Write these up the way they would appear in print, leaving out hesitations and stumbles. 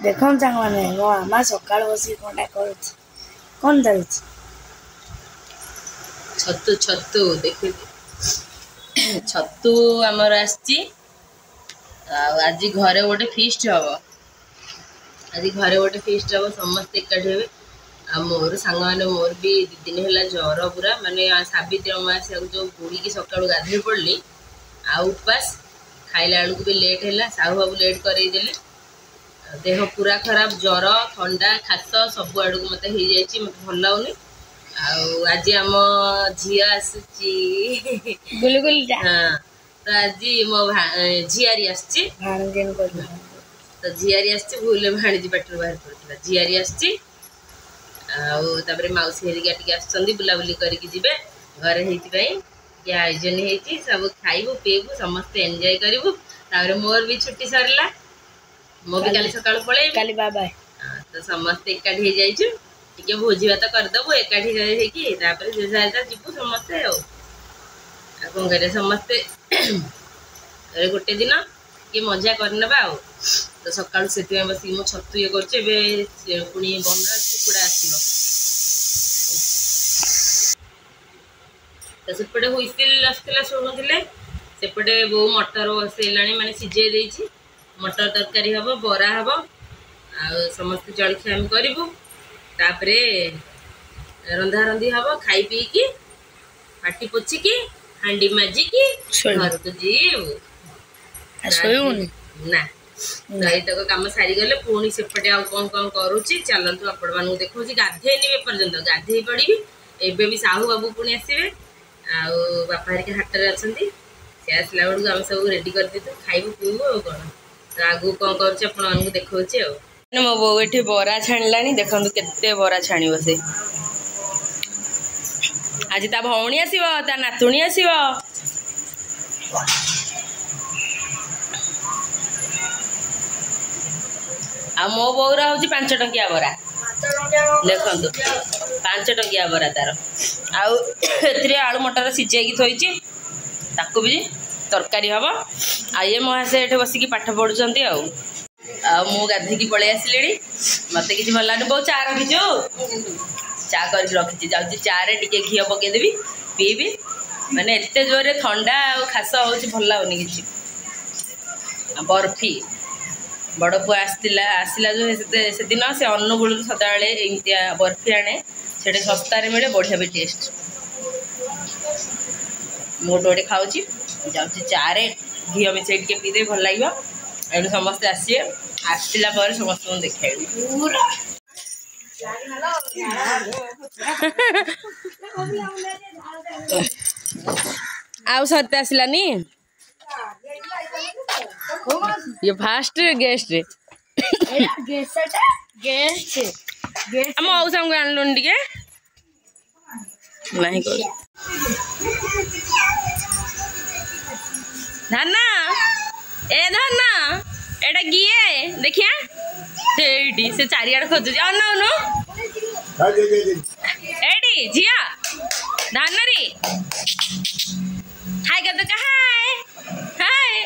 देखो सांग मैंने मो आमा सकाळ बसी कोनटा करूछ कोन जाउछ छतु छतु देखि छतु हमर आछि आज घरे गोटे फीस्ट हम आज घरे गोटे फीस्ट हम समस्त एकाठी हे आ मोर सांग मैंने मोर भी 2 दिन है ज्वर पूरा माने सावित्री अमावास्या जो बुड़ी की सकाळु गाधे पड़ली आ उपास खाइला बेलू भी लेट है साहू बाबू लेट करदेले देह पूरा खराब ज्वर ठंडा खास सब आड़ को मत हो जाए मत भल लगुनि आज आम झी आसुची हाँ तो आज मो झीआरी आसची तो झीआरी आसची भूल भाणीजी पाटर बाहर पड़ता झीआरी आसची आउे मौसी हेरिका टी आसुँच बुलाबुली करके जी घरे ये आयोजन होती सब खाइबू पीबू समस्ते एंजॉय करूँ मोर भी छुट्टी सरला मो भी काली सकाळ पळे काली बाय बाय तो समस्ते एकाठी हो जाइछु टिके भोजी भात करदेबू एकाठी होइकी तापर जेसा जीवु समस्ते कौन करे समस्ते गोटे दिन ये मजा करनेबा आ तो सकाळ से बस मो छतु ये करछे पुणी बनराज कुकुड़ा आसीबो तो सेपटे हुइसिल आसला शुणुले सेपटे बो मटर बसैलाणी माने सिझे देछि मटर तरकारी हम बरा हम आ समस्त जलखिया हम करूँ तापरे रंधा रंधी हम खाई पी की पाटी पोछिकी हांडी माजिकी घर को जीव ना तक कम सारी गले पुणी सेपटे आ कौन कौन करुच्ची चलतु आपण मानू देखो गाधेनी पर्यंत गाधे पड़ी एबे भी साहू बाबू पुणी आसवे बापा हरिका हाटर अच्छा सी आसला बेलू आम सब रेडी कर देतु खाइबू पीबू आ कौन तो आगू कौन कर देखा मो बो ये बरा छाणिला देखो केते बरा छाण से आज ता भौणी आसो ता नातुणी आसो आ मो बौरा हूँ 5 टंकिया बरा देखो 5 टंकिया बरा तार आलू मटर सिझे थोड़ी ताकू भी तरकारी हम आ ये महाशय ये बसिक पाठ पढ़ुंट मु गाधीकी पलि आसिले मत कि भल लगे बहुत चा रखीचु चा कर रखी जाऊँगी चारे टे घी पकईदेवी पीबी माने एत जोरे ठंडा और खास हो भल लगुनि कि बर्फी बड़ पुआ आसला जो से दिन से अनुगुल सदाबे एमती बर्फी आने से सस्तार मिले बढ़िया भी टेस्ट गोटे गोटे खाऊँ जाऊँगी चारे घी मिसे टे पीदे भल लगे ये समस्ते आसिए आसला पर समस्त देखा आउ सरते आसलानी ये फास्ट गेस्ट आम औसा को आनलुन टिके नहीं कर धन्ना ए धन्ना एटा किए देखिया एडी से चारियाड़ खोजु अनौनु एडी झिया धानरी हाय कर तो हाय हाय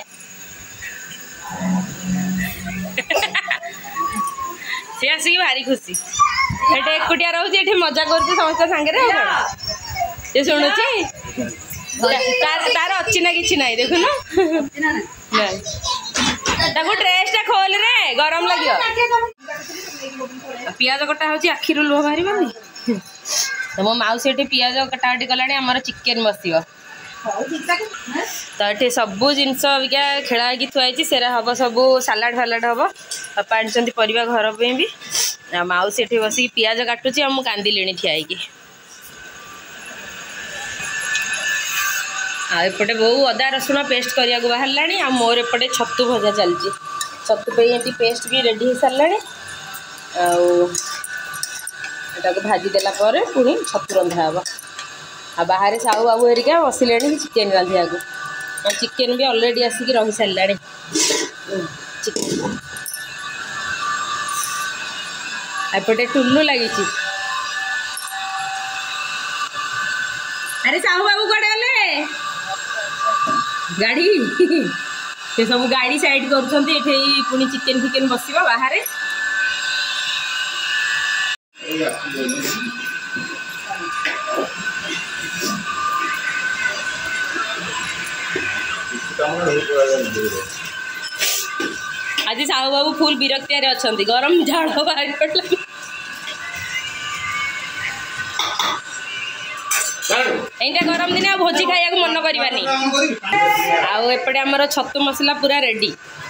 सी आसिक भारी खुशी एटे एकुटिया रोचे एठी मजा करते समस्त सांगे शुणुची तार अच्छी ना कि ना देखुन ड्रेस खोल रे गरम लगे पियाज कटा हो आखिर लुह बाहर तो मो माउसी ये पियाज कटाकटी कला आमर चिकेन बस तो ये सबू जिनस अबिका खेला हो थुआई सेरा हम सब सालाड फालाड हम बापा आनी परिवा घर भी माउसी ये बस पियाज काटुची आ कांदिली ठिया एपटे बहु अदा रसुण पेस्ट करने को बाहर आ मोर एपटे छतु भजा चलती छतु पे पेस्ट भी रेडी हो सारा को भाजी देला पुणी छतु रंधा हम आ बाहर साहू बाबू हेरिका बसिले चिकेन रांधिया को चिकेन भी ऑलरेडी आसिक रही सारा एपटे टुल्लू लगी अरे साहू बाबू कड़े गले गाड़ी से सब गाड़ी साइड कर पुणी चिकेन फिकेन बस बाहर आज साहू बाबू फुल विरक्तिया अच्छा गरम झाड़ बाहर पड़े एटा गरम दिन आ भोजी खाया मन करवानी आउपटे आमर छतु मसला पूरा रेडी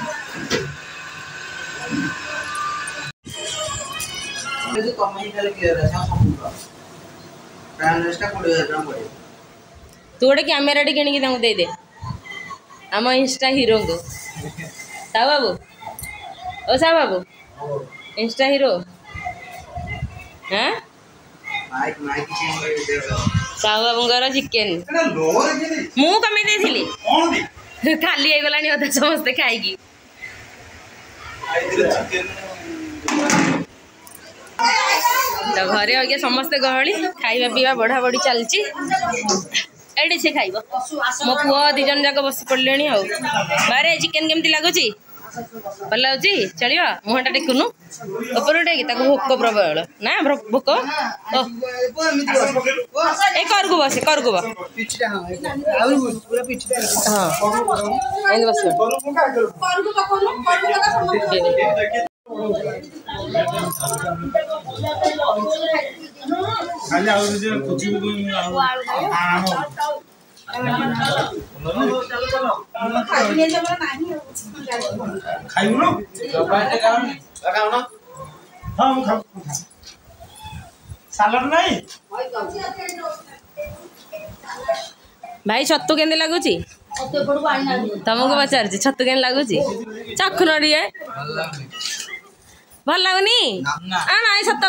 तू गोटे कैमेरा किणिकी दे दे आम इंस्टा हीरो को साहू बाबू ओ साहू बाबू इंस्टा हीरो हाँ साहू बाबूर चिकेन मु कमे दे खाली हो गलानी अधा समस्ते खाई तो घरे आगे समस्ते गहली खाଇବା पीवा बढ़ा बढ़ी चलची एडे से खाइबो मो पुओ दिजन जाक बस पड़ले आ बारे चिकेन केमती लगुच भल लगुच चलिए मुहटा टेकुनु ऊपर टेक भोक प्रबल ना भोक ए कर को बस हाँ बस भाई छतु के लगुच तुमको पचार छतु के लगुच चखुन टे भल लगुनि ना सत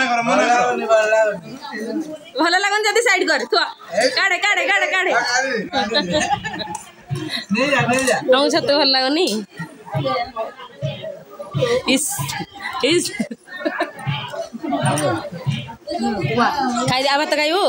भल लगुन जब साइड कर काड़े काड़े काड़े काड़े तुमको छतु भल लगुनि खाई आ भात खाइबू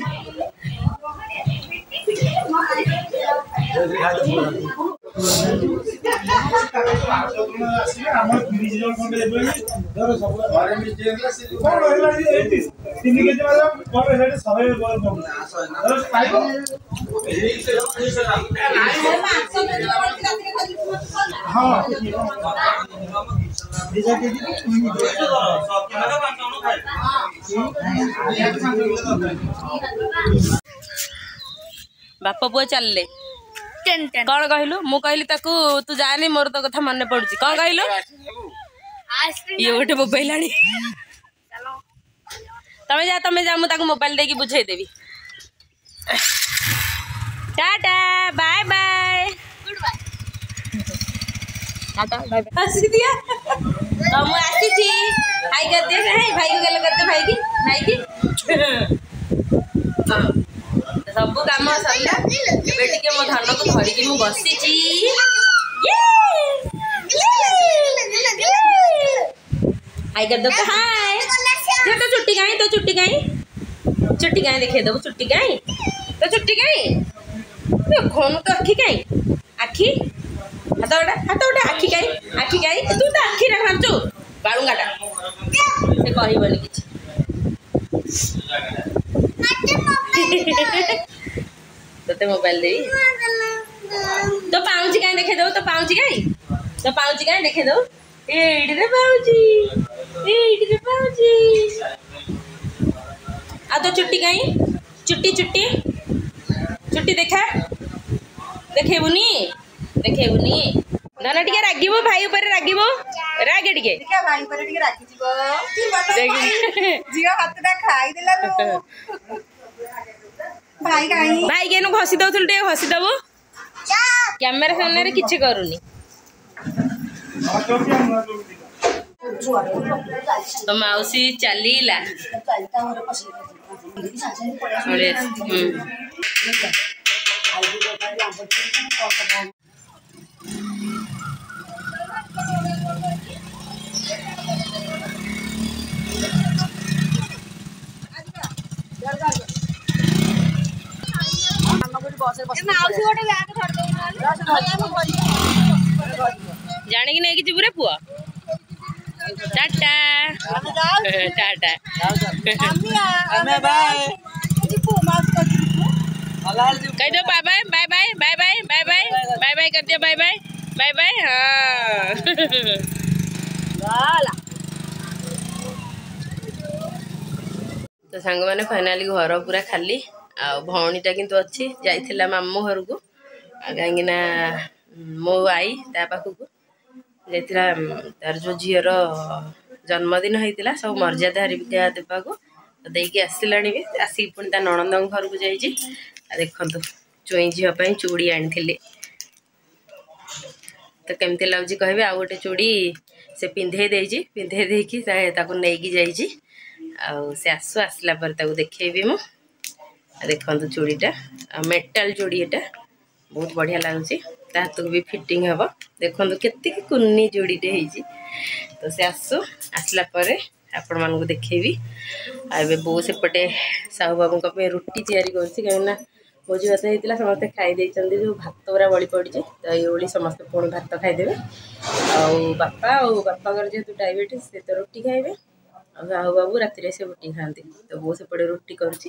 बाप पुआ चलले कौन कहलु मु कहली ताकू तू जानी मोर तो कथा मन पड़ुची कौन कहलु ये गोटे मोबाइल आनी तमे जा मु ताकू मोबाइल देकी बुझाई देबी tata bye bye tata bye bye हंसी दिया तो मु आसी छी हाय कर दे हाय भाई को गल करते भाई की सब काम सरला टे मो धान को धरिकी मु बसी हाय कर दो हाय तो चुट्टी गाई चुट्टी गाई देखे दो चुट्टी गाई तो चुट्टी गाई खोन तो आखी गाई आखी हाथ उठा आखी गाई तू तो आखी ना खाचु बालुंगाटा से कहबनी किछि तोते मोबाइल दे तो पाउची गाय देखे दो तो पाउची गाय देखे दो एडी रे पाउची आ तो चुट्टी गाय चुट्टी देखा देखेबुनी नाना टिके रागिबो भाई ऊपर रागिबो रागे टिके भाई ऊपर टिके रागी जीवा हाथटा खाई देला लो भाई के घसी दउथुल टे घसी दबो कैमरा सामने रे किछि करूनी तो मौसी चलीला जाने की नहीं कि पुआ टाटा टाटा कह दो bye bye bye bye bye bye bye bye bye bye कर दियो बाय बाय बाय बाय। हाँ तो सांग मैंने फाइनाली घर पूरा खाली आ भौणीटा किंतु अच्छी जाइथिला मामू घर को कहीं मो आई ता पाखक जाइथिला तार जो झीर जन्मदिन होता सब मर्यादा हरिका देवाक देकी आसलाणी भी आसिक पुणी ता नणंद घर को जाइए। देखु चुई झीपाई चूड़ी आनी तो केमती लगुच कहे आ गोटे चूड़ी से पिंधे देकी नहीं जाइए से आसु आसला पर देखेबी मु देखु चूड़ीटा मेटाल चूड़ी एटा बहुत बढ़िया लगुच हाथ को भी फिटिंग हम देखो केत कुन्नी चूड़ीटे होती तो से आसु आसला पर आपण मानक देखेबी। आबे बो सेपटे साहू बाबू रुटी तैयारी कहीं भोजी भात होता समस्ते खाई जो भात पूरा बड़ी पड़ी तो ये समस्ते पुणी भात खाईदे बापा और बापा जेहतु डायबिटीज से तो रुटी खाइबे और साहू बाबू राति से रुटी खाती तो बो सेपटे रुटी करुँच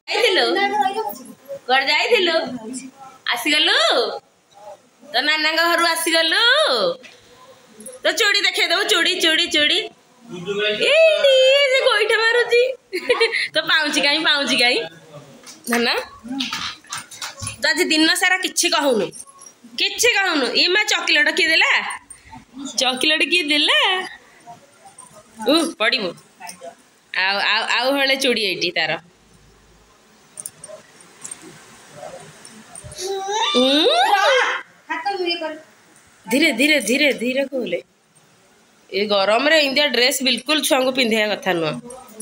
आसीगलु तो नाना घर आसीगलु तो चूड़ी देखे दो चूड़ी चूड़ी चूड़ी गोईठा मारुची तो पाऊँच कहीं नाना तो आज दिन सारा किछि कहूनु ये माँ चॉकलेट किए देला चॉकलेट किए देला पड़ो आउ हले चूड़ी एटी तार धीरे धीरे धीरे धीरे कहले ये गरम रे इंडिया ड्रेस बिल्कुल छुआ को पिंधे कथा नुह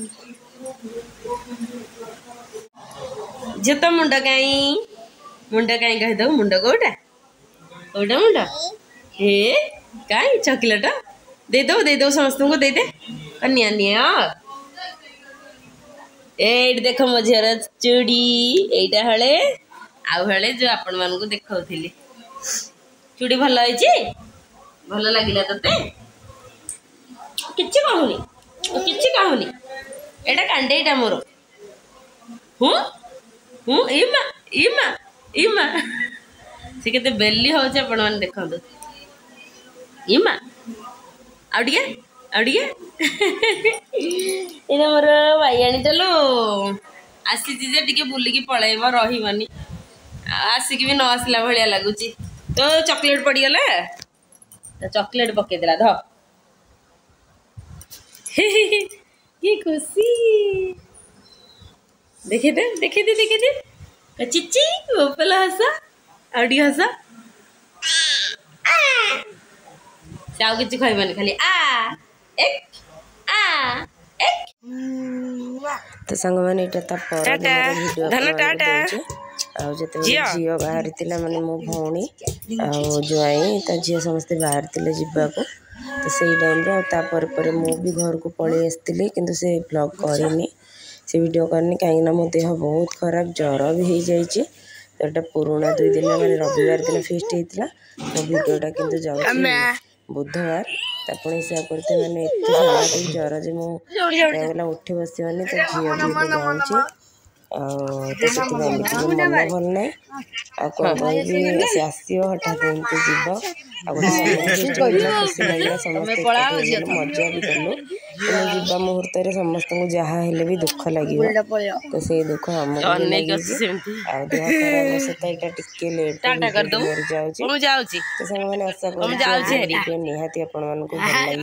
जे तो मुंड कहीं कह दो मुंड कोटा कोटा मुंड हे कहीं चॉकलेट दे दो समस्त को दे दे निया निया एट देख मो झीर चूड़ी एटा हले आउ हले जो आपण मान को देखौथिली चूड़ी भल होइची भल लागिला तते किछि कहूनी एटा कांडेटा मोर हूँ इमा से केते बेली होचे आपण मान देखंतु इमा आउडिया एना मोर भाईयाणी चलो आसी जे टिके बुलिकी पळेइबो रहिबनी आसिक भी न आसला भलिया लगुची तो चॉकलेट पड़ी गला तो चॉकलेट पके देला ध ये खुशी देखे दे चिच्ची ओपला हसा आउडी हसा से आउ किछि खइबनी खाली एक तो सांग मैंने इटा ता पर वीडियो झील बाहरी माने मो भौणी आई ता झील समस्ते बाहरी जावाक तो से टाइम पर मु भी घर को पलि आसती कि से ब्लॉग करनी से वीडियो करनी कहीं मो देह बहुत खराब ज्वर भी हो जाए तो ये पुराना 2 दिन मैंने रविवार दिन फेस्ट होता तो वीडियोटा कि जाऊँ बुधवार पुणी हिसाब करते मैंने एत ज्वर जे मुझे उठी बस तो झील भी जाऊँगी तो से मन भल ना कह से आसो हठात एमती जीव खुशी लगे समस्त मजा भी कलु जा मुहूर्त समस्त को जहाँ भी दुख लगे तो से दुख आम देह खराब सहित टिके लेट जाऊँगी तो सारे मैंने आशा कर निहाती आपण मानक भल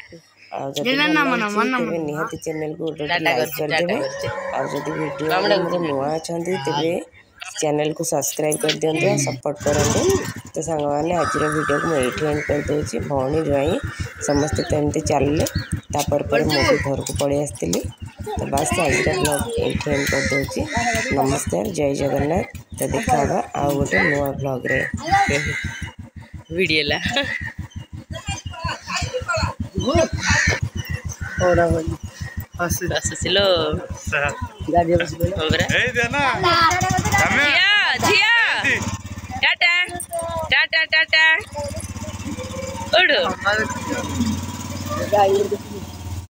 लगे निहाती चैनल को लाइक करदे आदि वीडियो नुआ अच्छा तेरे चैनल को सब्सक्राइब कर दिखाँ सपोर्ट करते तो सांग मैंने आज वीडियो को मुझे एंड कर दूसरी भौणी ज्वाई समस्ते तो एमती चलिए तापर मुझे घर को पलि आसती तो बस आज का ब्लॉग ये एंड कर दूसरी नमस्कार जय जगन्नाथ तो देखा आउ गोटे नुआ ब्लॉग रे वीडियो हसुलो टाटा टाटा टाटा उड़ो ଗାଈ